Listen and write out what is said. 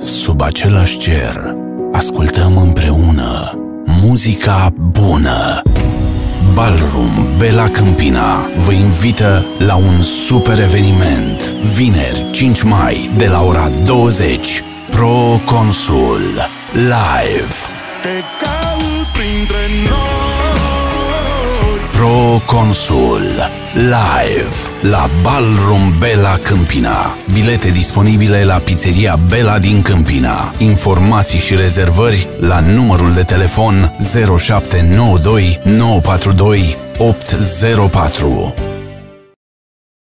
Sub același cer, ascultăm împreună muzica bună. Ballroom Bella Câmpina vă invită la un super eveniment. Vineri, 5 mai, de la ora 20, Pro Consul Live. Te caut printre noi. Pro Consul Live la Ballroom Bella Câmpina. Bilete disponibile la Pizzeria Bella din Câmpina. Informații și rezervări la numărul de telefon 0792 942 804.